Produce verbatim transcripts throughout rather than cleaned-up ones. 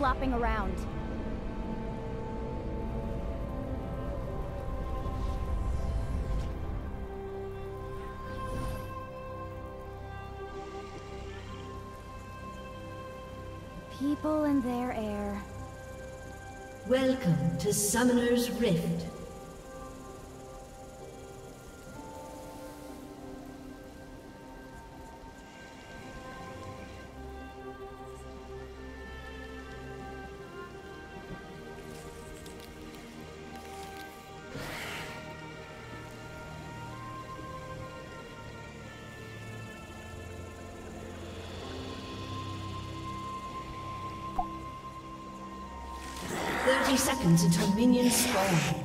flopping around. People and their air. Welcome to Summoner's Rift. thirty seconds until minions spawn.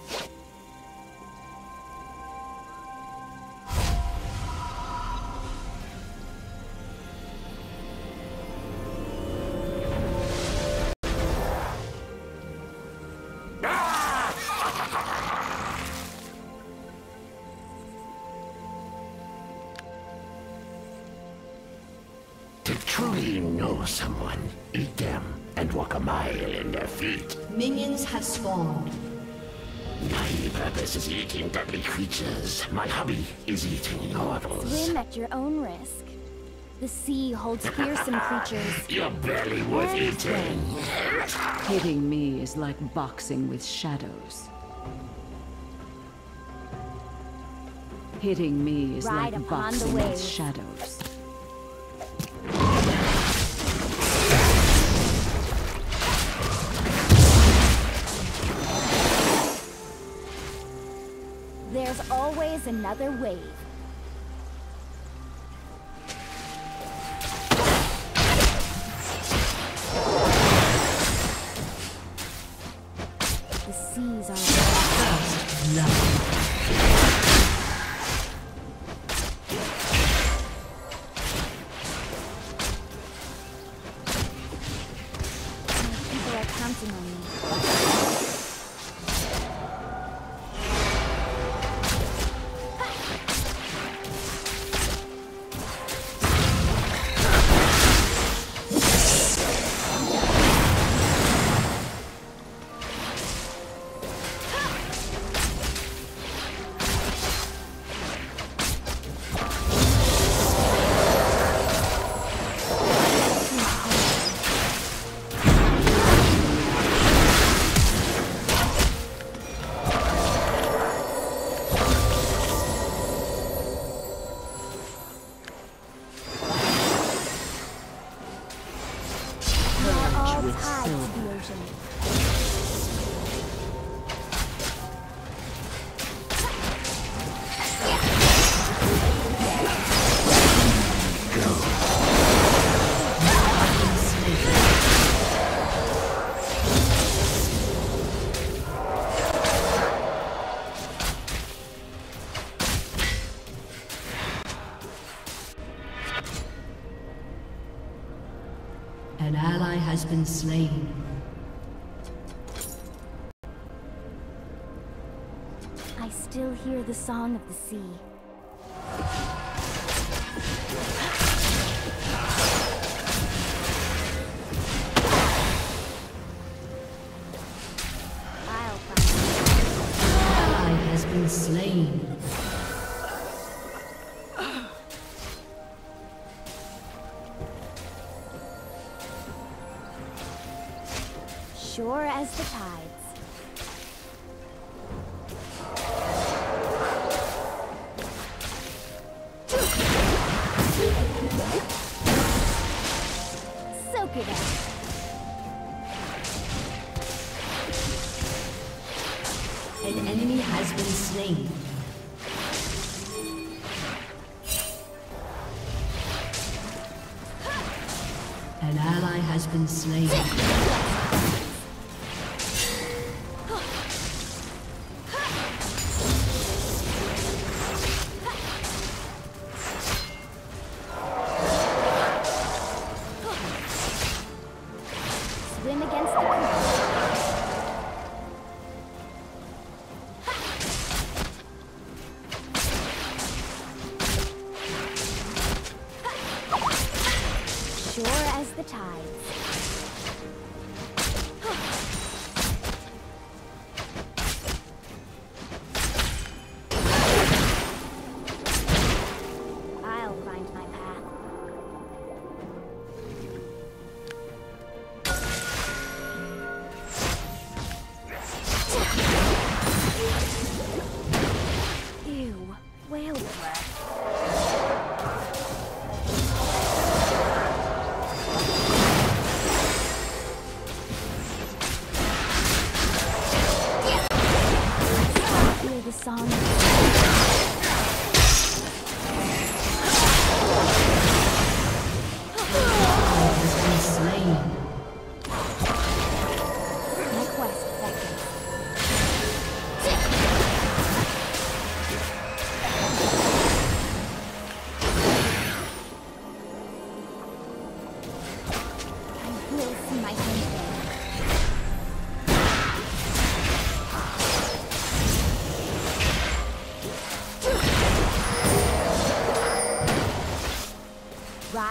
To truly know someone, eat them and walk a mile in their feet. Minions have spawned. My purpose is eating deadly creatures. My hobby is eating mortals. Swim at your own risk. The sea holds fearsome creatures. You're barely worth eating. Hitting me is like boxing with shadows. Hitting me is Ride like upon the boxing with waves. shadows. There's always another wave. The seas are first love. People are counting on me. An ally has been slain. I still hear the song of the sea. I'll find An ally has been slain. sure as the tides. Soak it up. An enemy has been slain. An ally has been slain. Swim against the current. Sure as the tides.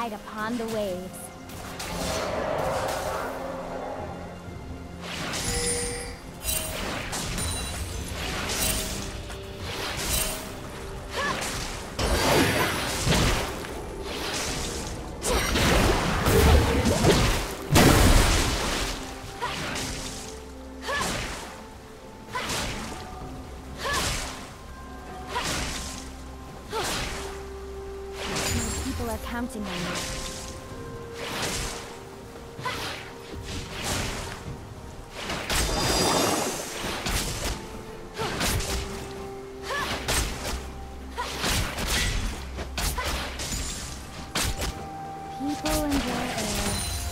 ride upon the waves. Counting on you. People enjoy air.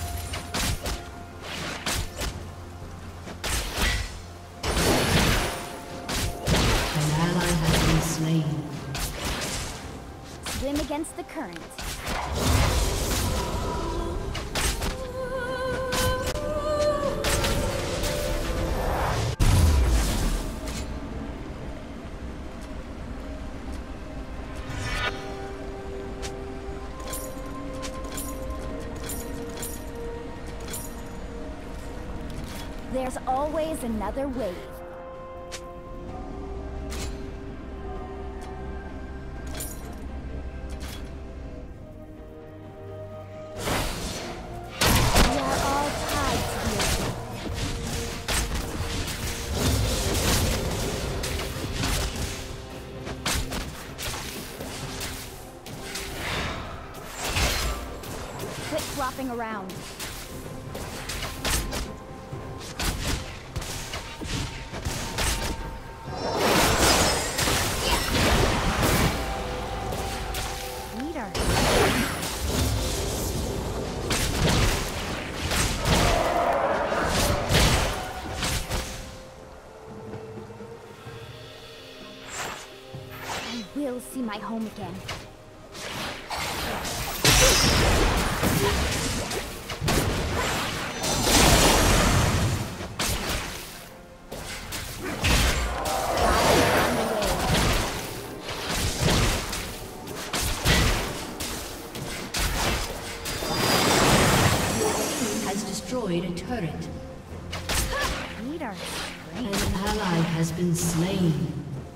An ally has been slain. Swim against the current. There's always another wave. We are all tied to the ocean. Quit flopping around. We'll see my home again. Has destroyed a turret. Leader. An ally has been slain.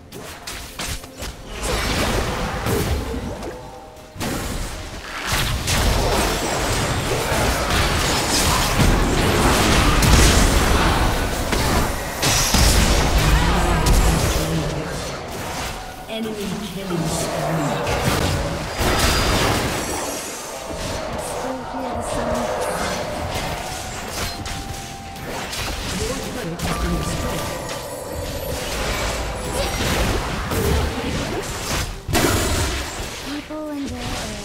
Enemy killing spree. Still hear the sound. Your turret has been destroyed. People enjoy air.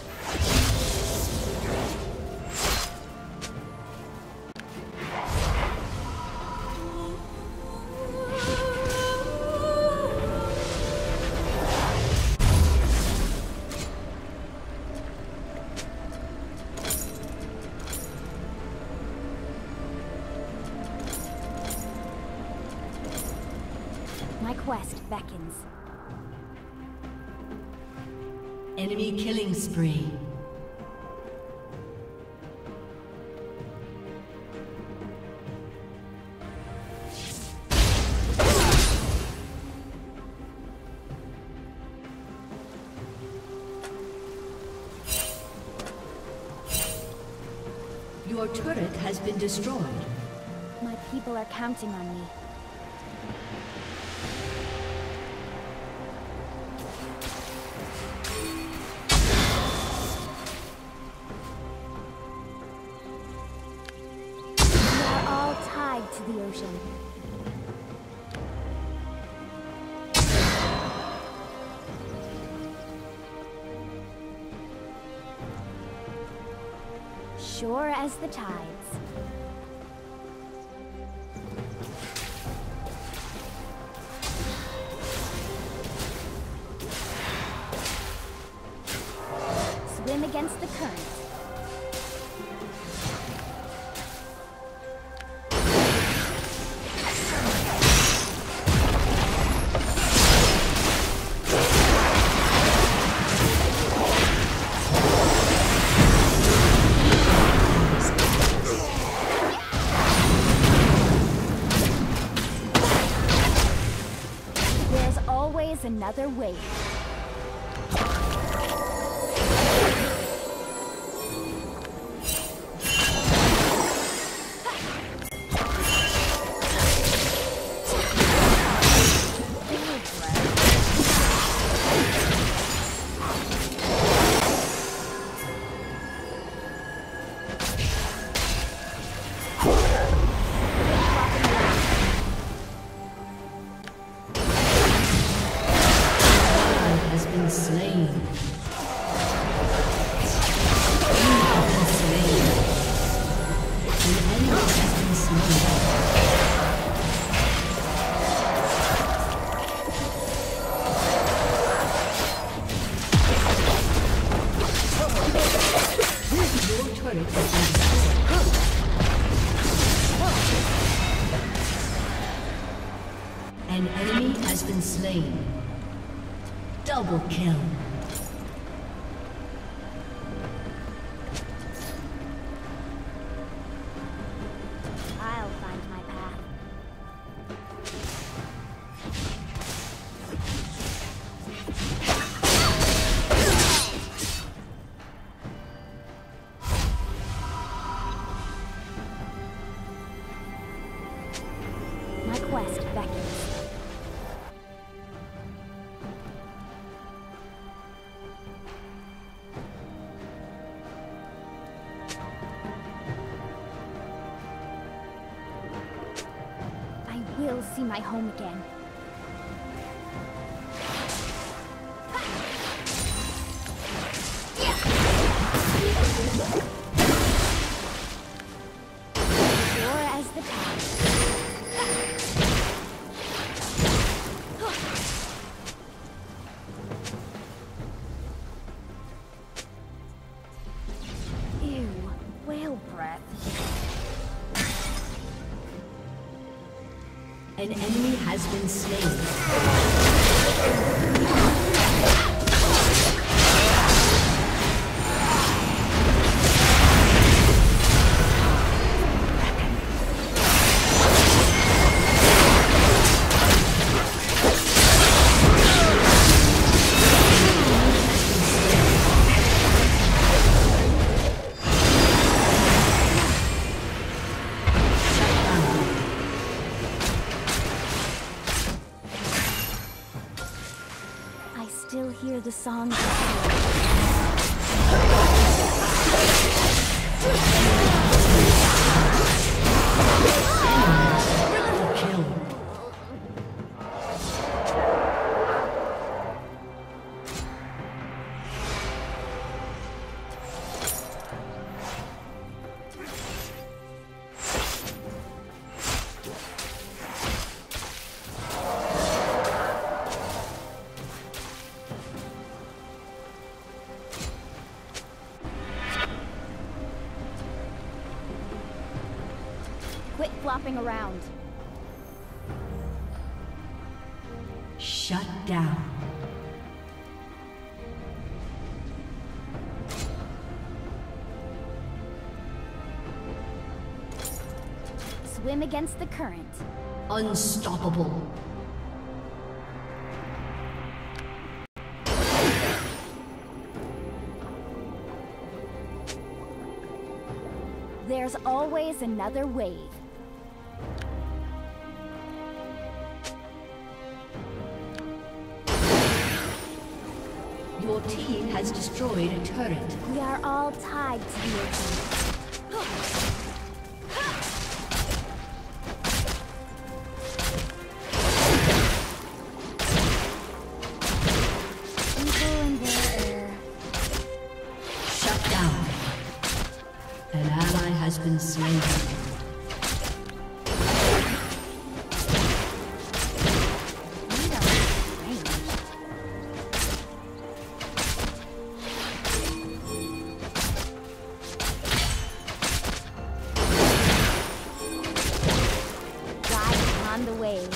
My quest beckons. Enemy killing spree. Your turret has been destroyed. My people are counting on me. We are all tied to the ocean. Sure as the tides. Swim against the current. wave. An enemy has been slain. Double kill. I'll find my path. My quest beckons. I will see my home again. Sure as the tide. Ew, whale breath. An enemy has been slain. Still hear the song. Kill. Quit flopping around. Shut down. Swim against the current. Unstoppable. There's always another wave. Your team has destroyed a turret. We are all tied to the ocean. People in their air. Shut down. An ally has been slain. On the wave.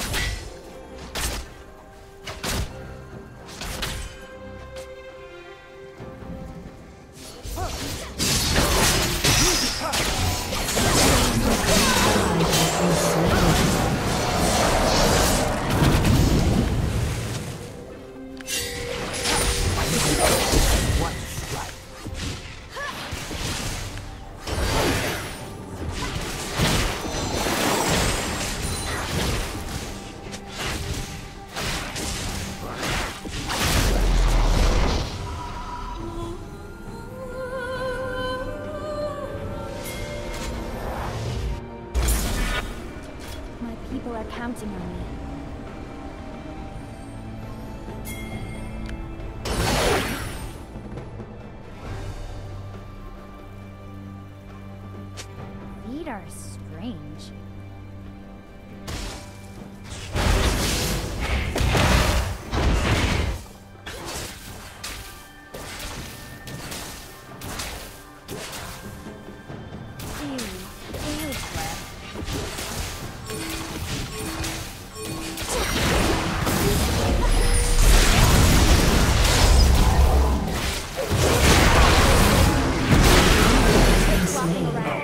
One strike. My people are counting on me. Feet are strange. Ew, ew, crap. Flopping around.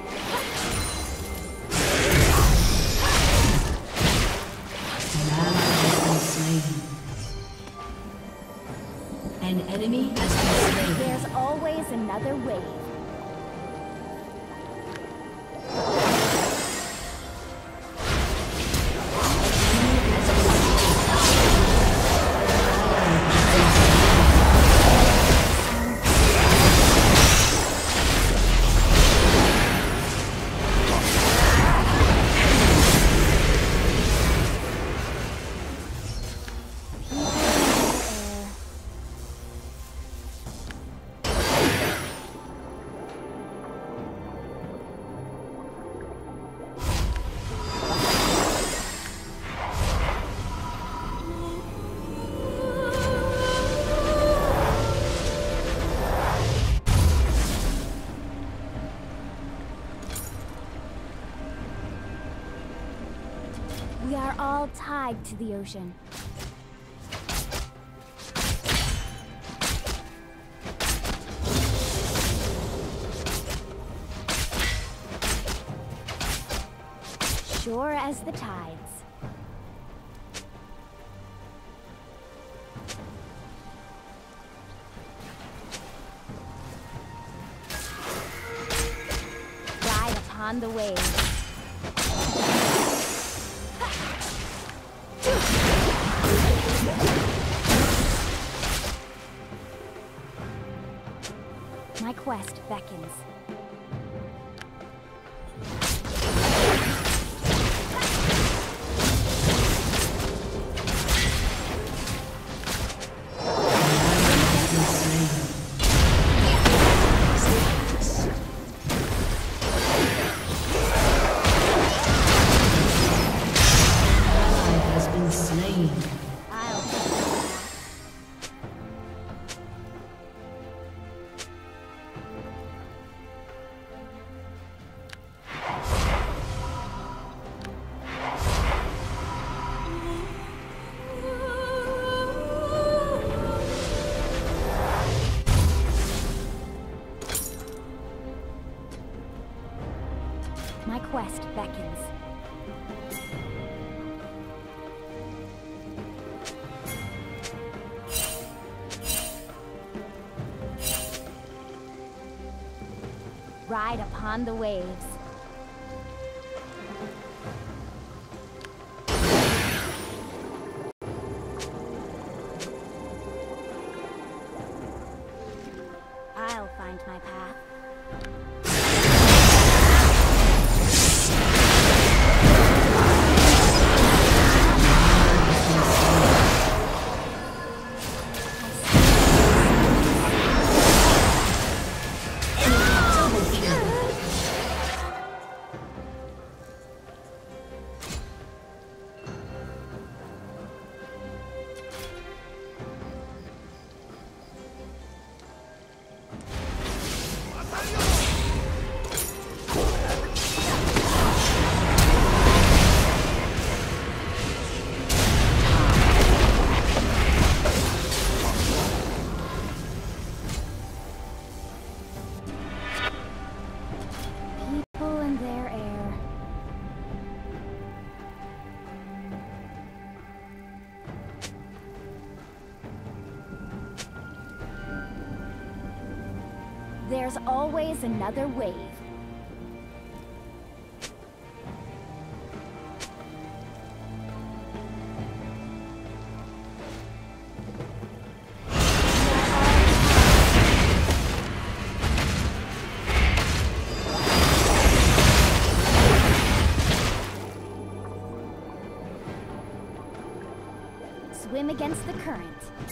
An enemy has been slain. There's always another wave. We are all tied to the ocean. Sure as the tides. Ride upon the waves. My quest beckons. Has been slain. I'll take that. My quest beckons. Ride upon the waves. I'll find my path. There's always another wave. Swim against the current.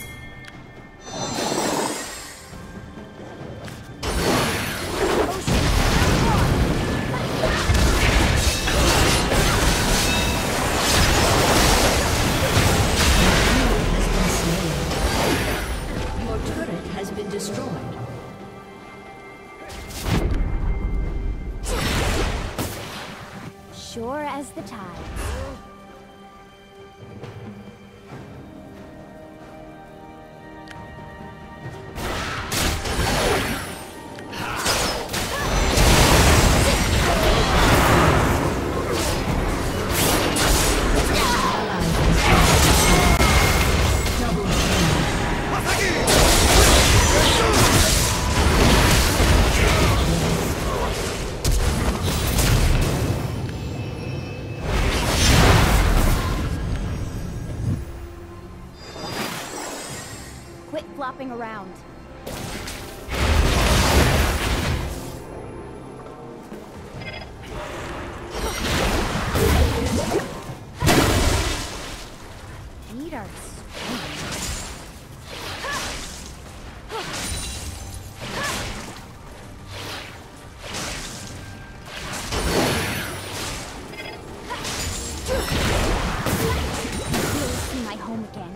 Your turret has been destroyed. Sure as the tides. Quit flopping around. Need our You'll see my home again.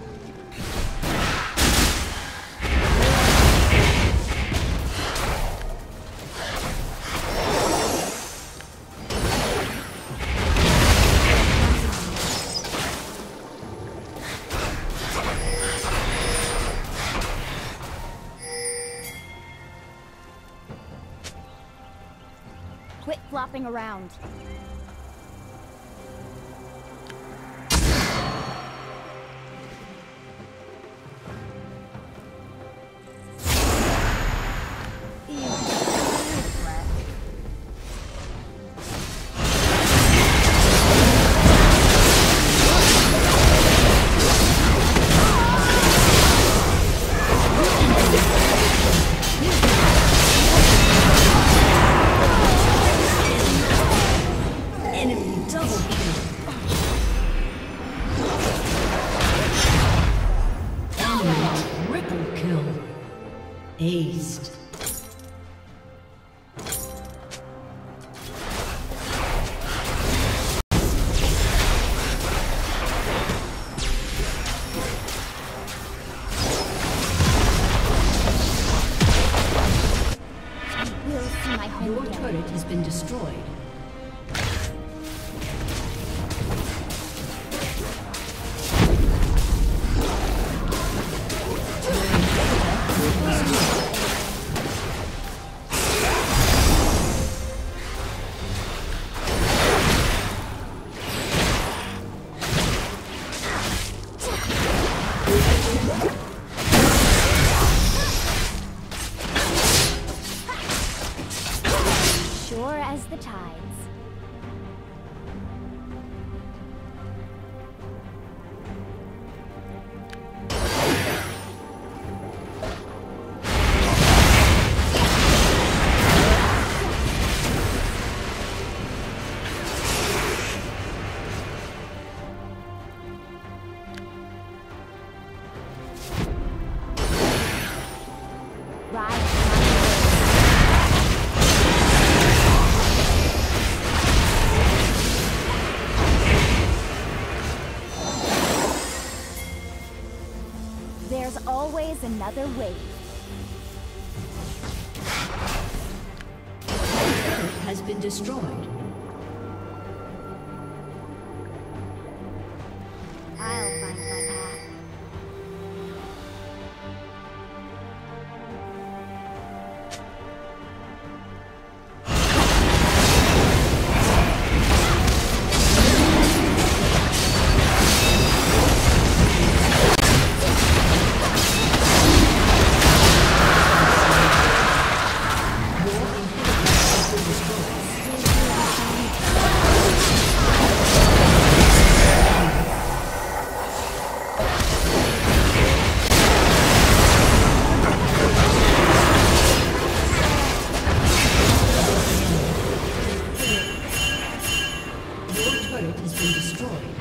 Quit flopping around. Enemy double kill. Enemy triple kill. Aced. We'll see my home Your again. turret has been destroyed. Sure as the tides. Ride. There's always another wave. Turret has been destroyed. I'll find my path. been destroyed.